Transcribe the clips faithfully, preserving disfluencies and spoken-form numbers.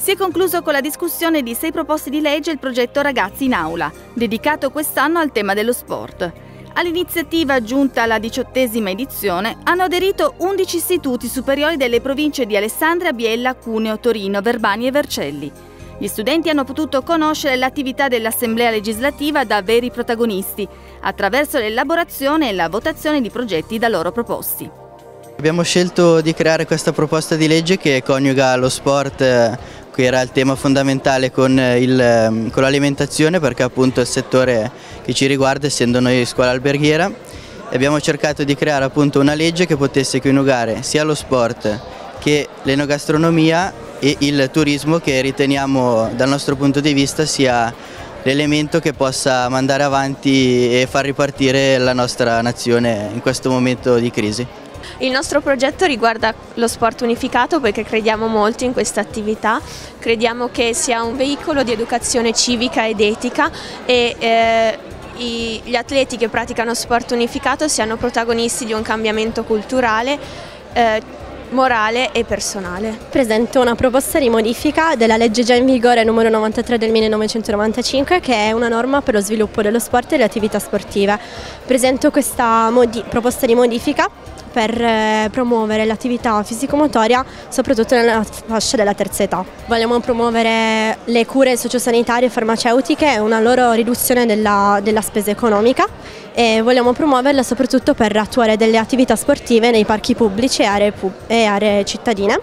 Si è concluso con la discussione di sei proposte di legge il progetto Ragazzi in Aula, dedicato quest'anno al tema dello sport. All'iniziativa, giunta alla diciottesima edizione, hanno aderito undici istituti superiori delle province di Alessandria, Biella, Cuneo, Torino, Verbani e Vercelli. Gli studenti hanno potuto conoscere l'attività dell'Assemblea legislativa da veri protagonisti, attraverso l'elaborazione e la votazione di progetti da loro proposti. Abbiamo scelto di creare questa proposta di legge che coniuga lo sport, che era il tema fondamentale, con l'alimentazione, perché appunto è il settore che ci riguarda, essendo noi scuola alberghiera. E abbiamo cercato di creare appunto una legge che potesse coniugare sia lo sport che l'enogastronomia e il turismo, che riteniamo dal nostro punto di vista sia l'elemento che possa mandare avanti e far ripartire la nostra nazione in questo momento di crisi. Il nostro progetto riguarda lo sport unificato perché crediamo molto in questa attività, crediamo che sia un veicolo di educazione civica ed etica e eh, i, gli atleti che praticano sport unificato siano protagonisti di un cambiamento culturale, eh, morale e personale. Presento una proposta di modifica della legge già in vigore numero novantatré del millenovecentonovantacinque, che è una norma per lo sviluppo dello sport e delle attività sportive. Presento questa proposta di modifica per eh, promuovere l'attività fisicomotoria soprattutto nella fascia della terza età. Vogliamo promuovere le cure sociosanitarie e farmaceutiche e una loro riduzione della, della spesa economica, e vogliamo promuoverla soprattutto per attuare delle attività sportive nei parchi pubblici e aree, pub e aree cittadine,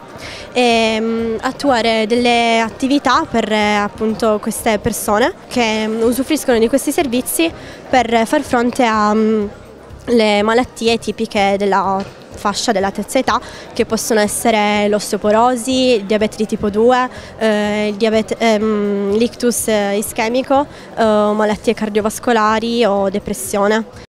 e mh, attuare delle attività per eh, appunto queste persone che mh, usufruiscono di questi servizi per far fronte a mh, le malattie tipiche della fascia della terza età, che possono essere l'osteoporosi, il diabete di tipo due, eh, il diabete, ehm, l'ictus ischemico, eh, malattie cardiovascolari o depressione.